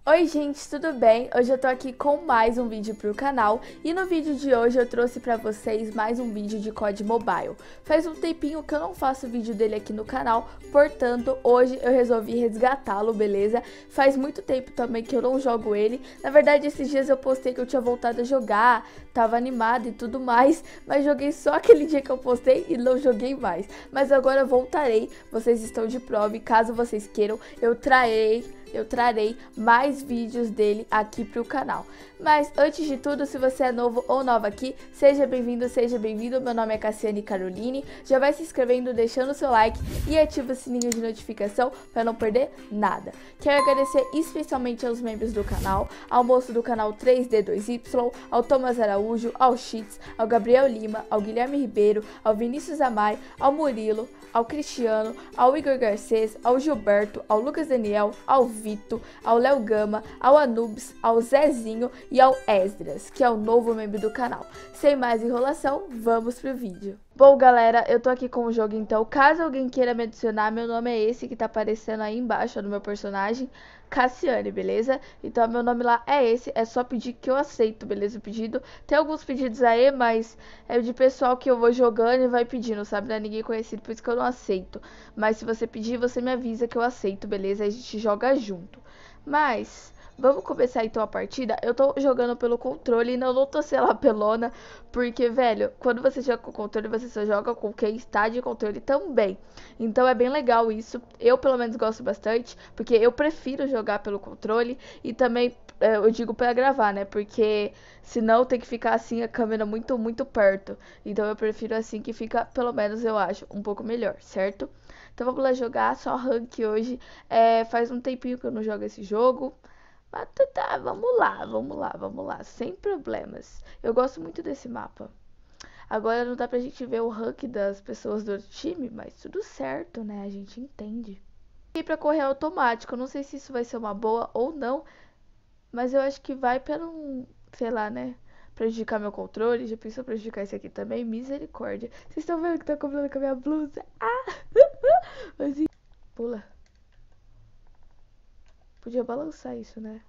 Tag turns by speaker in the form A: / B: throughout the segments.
A: Oi gente, tudo bem? Hoje eu tô aqui com mais um vídeo pro canal e no vídeo de hoje eu trouxe pra vocês mais um vídeo de COD Mobile. Faz um tempinho que eu não faço vídeo dele aqui no canal, portanto hoje eu resolvi resgatá-lo, beleza? Faz muito tempo também que eu não jogo ele, na verdade esses dias eu postei que eu tinha voltado a jogar, tava animada e tudo mais, mas joguei só aquele dia que eu postei e não joguei mais. Mas agora eu voltarei, vocês estão de prova e caso vocês queiram eu trarei mais vídeos dele aqui pro canal. Mas antes de tudo, se você é novo ou nova aqui, seja bem-vindo, meu nome é Cassiane Caroline, já vai se inscrevendo, deixando o seu like e ativa o sininho de notificação para não perder nada. Quero agradecer especialmente aos membros do canal, ao moço do canal 3D2Y, ao Thomas Araújo, ao Cheats, ao Gabriel Lima, ao Guilherme Ribeiro, ao Vinícius Amai, ao Murilo, ao Cristiano, ao Igor Garcês, ao Gilberto, ao Lucas Daniel, ao Vito, ao Léo Gama, ao Anubis, ao Zezinho e ao Esdras, que é o novo membro do canal. Sem mais enrolação, vamos pro vídeo. Bom, galera, eu tô aqui com o jogo, então, caso alguém queira me adicionar, meu nome é esse que tá aparecendo aí embaixo, do meu personagem, Cassiane, beleza? Então, meu nome lá é esse, é só pedir que eu aceito, beleza? O pedido, tem alguns pedidos aí, mas é de pessoal que eu vou jogando e vai pedindo, sabe? Não é ninguém conhecido, por isso que eu não aceito. Mas se você pedir, você me avisa que eu aceito, beleza? Aí a gente joga junto. Mas vamos começar então a partida. Eu tô jogando pelo controle e não tô sendo apelona, porque, velho, quando você joga com controle, você só joga com quem está de controle também. Então é bem legal isso. Eu, pelo menos, gosto bastante, porque eu prefiro jogar pelo controle e também, eu digo pra gravar, né? Porque senão tem que ficar assim a câmera muito perto. Então eu prefiro assim que fica, pelo menos eu acho, um pouco melhor, certo? Então vamos lá jogar, só rank hoje. Faz um tempinho que eu não jogo esse jogo. Mas tá, vamos lá, sem problemas. Eu gosto muito desse mapa. Agora não dá pra gente ver o rank das pessoas do time, mas tudo certo, né? A gente entende. E pra correr automático, não sei se isso vai ser uma boa ou não, mas eu acho que vai pra não, sei lá, né? Prejudicar meu controle. Já pensou prejudicar esse aqui também? Misericórdia. Vocês estão vendo que tá combinando com a minha blusa? Ah! Mas pula. Podia balançar isso, né?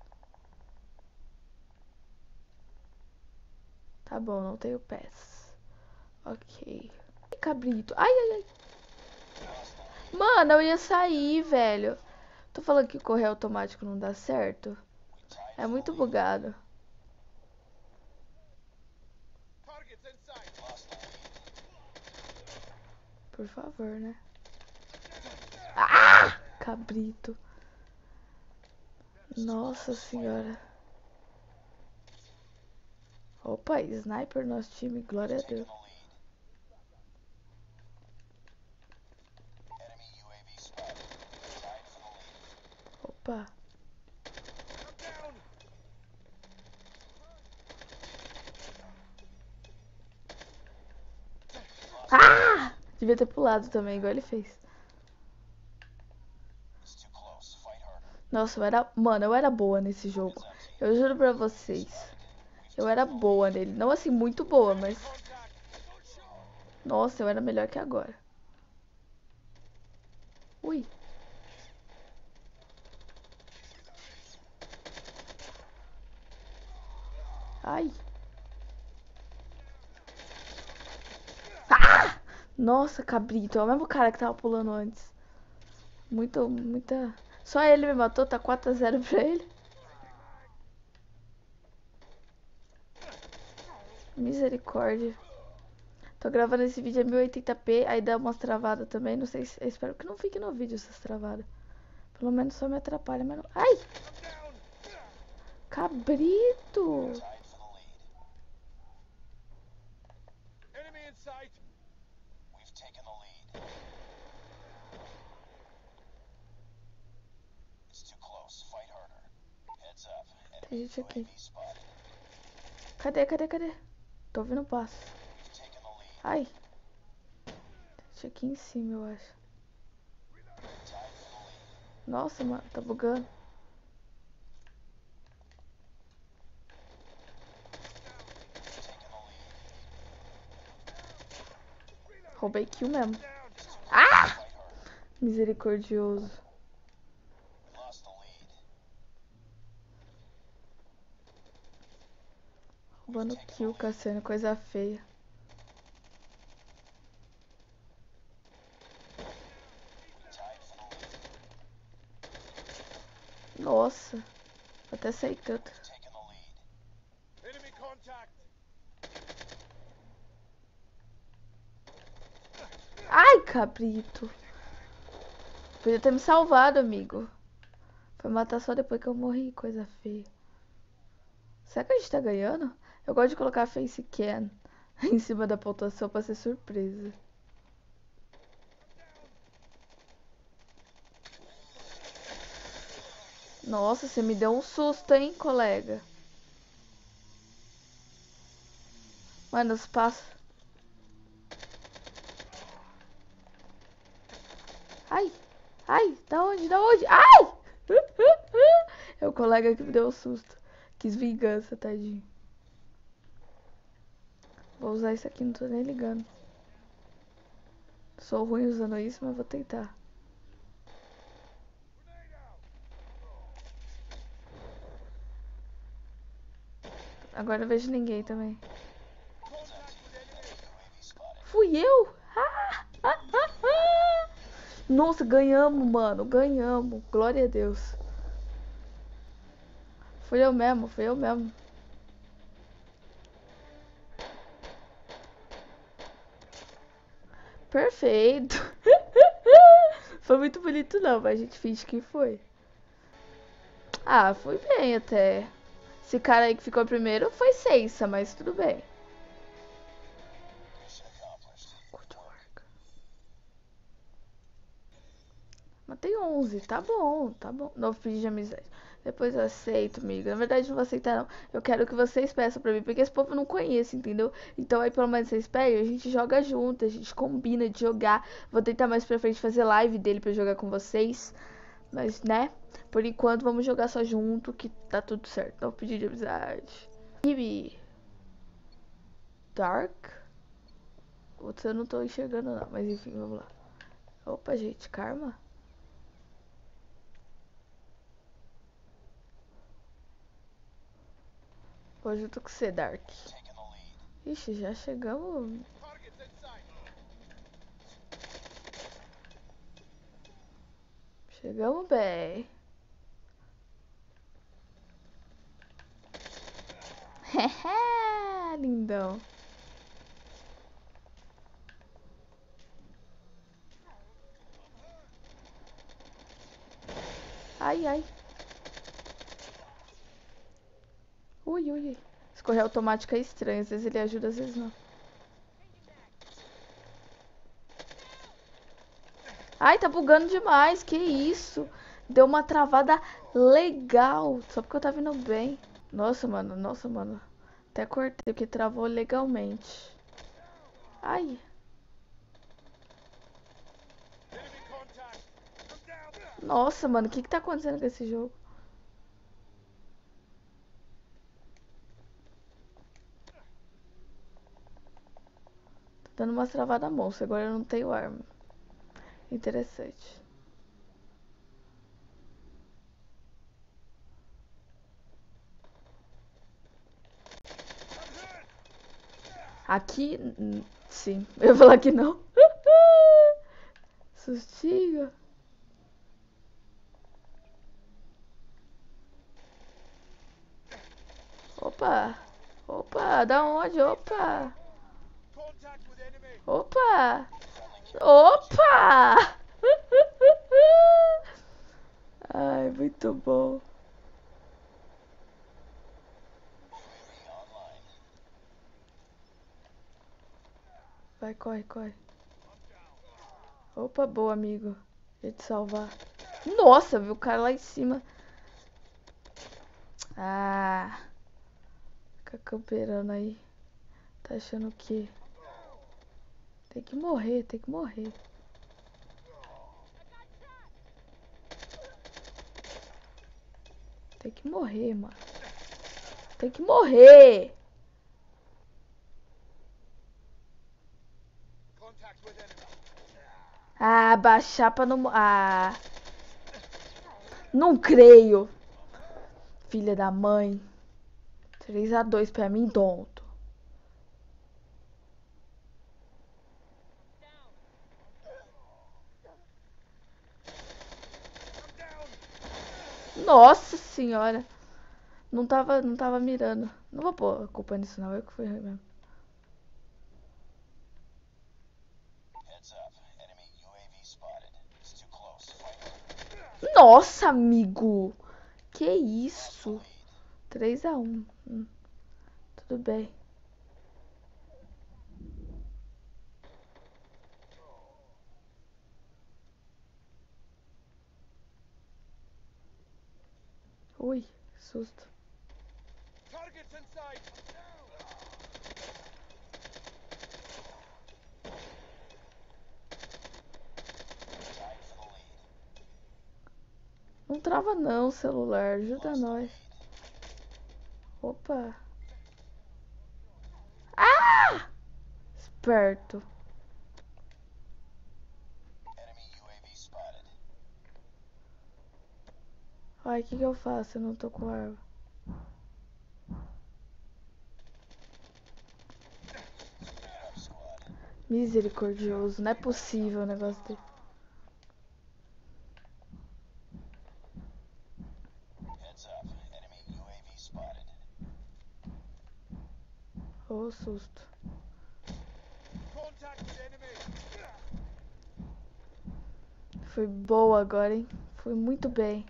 A: Tá bom, não tenho pés. Ok. Cabrito. Ai, ai, ai. Mano, eu ia sair, velho. Tô falando que correr automático não dá certo. É muito bugado. Por favor, né? Ah! Cabrito. Nossa senhora. Opa, sniper nosso time, glória a Deus. Opa. Ah! Devia ter pulado também, igual ele fez. Nossa, Mano, eu era boa nesse jogo. Eu juro pra vocês. Eu era boa nele. Não assim, muito boa, mas... Nossa, eu era melhor que agora. Ui. Ai. Ah! Nossa, cabrito. É o mesmo cara que tava pulando antes. Muita... Só ele me matou, tá 4-0 pra ele. Misericórdia. Tô gravando esse vídeo a 1080p, aí dá umas travadas também. Não sei se... Eu espero que não fique no vídeo essas travadas. Pelo menos só me atrapalha, mas não... Ai! Cabrito! Tem gente aqui. Cadê? Tô ouvindo passo. Ai. Tem gente aqui em cima, eu acho. Nossa, mano, tá bugando. Roubei kill mesmo. Ah! Misericordioso. Roubando kill, Cassiano, coisa feia. Nossa, vou até sair canto. Ai, cabrito. Podia ter me salvado, amigo. Foi matar só depois que eu morri, coisa feia. Será que a gente tá ganhando? Eu gosto de colocar face cam em cima da pontuação pra ser surpresa. Nossa, você me deu um susto, hein, colega? Mano, os passos... Ai, ai, da onde, da onde? Ai! É o colega que me deu um susto. Quis vingança, tadinho. Vou usar isso aqui, não tô nem ligando. Sou ruim usando isso, mas vou tentar. Agora não vejo ninguém também. Fui eu? Nossa, ganhamos, mano. Ganhamos. Glória a Deus. Fui eu mesmo, fui eu mesmo. Perfeito. Foi muito bonito não, mas a gente finge que foi. Ah, foi bem até. Esse cara aí que ficou primeiro foi Seiça, mas tudo bem. Matei 11, tá bom, tá bom. Novo pedido de amizade. Depois eu aceito, amiga. Na verdade, não vou aceitar, não. Eu quero que vocês peçam pra mim, porque esse povo eu não conheço, entendeu? Então aí, pelo menos, vocês pedem, a gente joga junto, a gente combina de jogar. Vou tentar mais pra frente fazer live dele pra jogar com vocês. Mas, né? Por enquanto, vamos jogar só junto, que tá tudo certo. Novo pedido de amizade. Ibi. Dark? Outros eu não tô enxergando, não. Mas, enfim, vamos lá. Opa, gente, Karma? Hoje eu tô com você, Dark. Ixi, já chegamos. Chegamos bem. Lindão. Ai, ai. Ui, ui. Escorrer automático é estranho. Às vezes ele ajuda, às vezes não. Ai, tá bugando demais. Que isso? Deu uma travada legal. Só porque eu tava indo bem. Nossa, mano. Nossa, mano. Até cortei porque travou legalmente. Ai. Nossa, mano. O que tá acontecendo com esse jogo? Tá dando umas travadas monstras. Agora eu não tenho arma. Interessante. Aqui, sim. Eu ia falar que não. Sustinho. Opa. Opa, da onde? Opa. Opa. Opa. Ai, muito bom. Vai, corre, corre. Opa, boa, amigo. Ia te salvar. Nossa, viu o cara lá em cima. Ah. Fica camperando aí. Tá achando que... Tem que morrer, tem que morrer. Tem que morrer, mano. Tem que morrer. Ah, baixar pra não... Ah. Não creio. Filha da mãe. 3-2 pra mim, tonto. Nossa senhora. Não tava mirando. Não vou pôr a culpa nisso não, eu que fui mesmo. Nossa, amigo. Que isso? 3-1. Tudo bem. Ui, susto. Não trava não, celular. Ajuda nós. Opa. Ah! Esperto. Ai, o que eu faço? Eu não tô com arma. Misericordioso. Não é possível o negócio dele. Ô, susto. Foi boa agora, hein? Foi muito bem.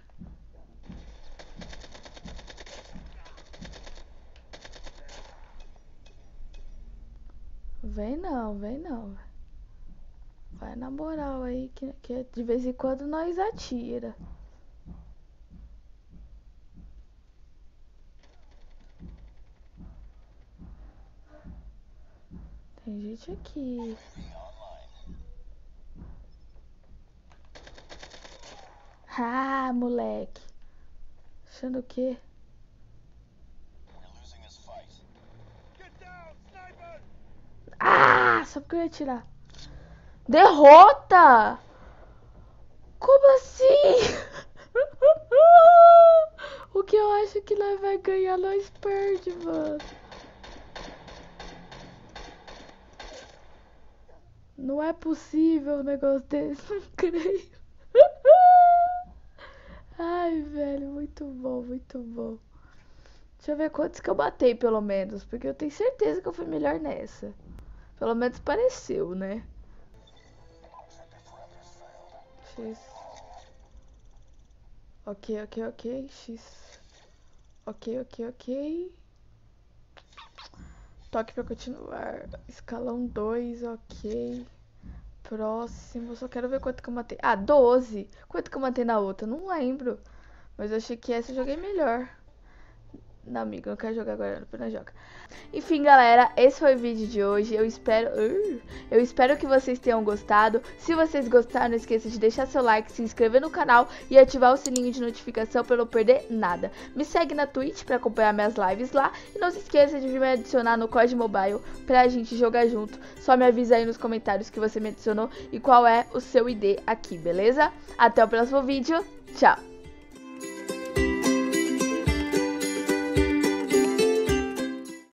A: Vem não, vem não. Vai na moral aí, que de vez em quando nós atira. Tem gente aqui. Ah, moleque. Achando o quê? Ah, só porque eu ia atirar. Derrota! Como assim? O que eu acho que nós vai ganhar, nós perde, mano. Não é possível um negócio desse, não creio. Ai, velho, muito bom, muito bom. Deixa eu ver quantos que eu batei, pelo menos, porque eu tenho certeza que eu fui melhor nessa. Pelo menos pareceu, né? X. Ok, ok, ok. X. Ok, ok, ok. Toque pra continuar. Escalão 2, ok. Próximo. Só quero ver quanto que eu matei. Ah, 12. Quanto que eu matei na outra? Não lembro. Mas eu achei que essa eu joguei melhor. Não, amigo, não quero jogar agora, apenas joga. Enfim, galera, esse foi o vídeo de hoje. Eu espero que vocês tenham gostado. Se vocês gostaram, não esqueça de deixar seu like, se inscrever no canal e ativar o sininho de notificação para não perder nada. Me segue na Twitch para acompanhar minhas lives lá. E não se esqueça de me adicionar no COD Mobile pra gente jogar junto. Só me avisa aí nos comentários que você me adicionou e qual é o seu ID aqui, beleza? Até o próximo vídeo. Tchau!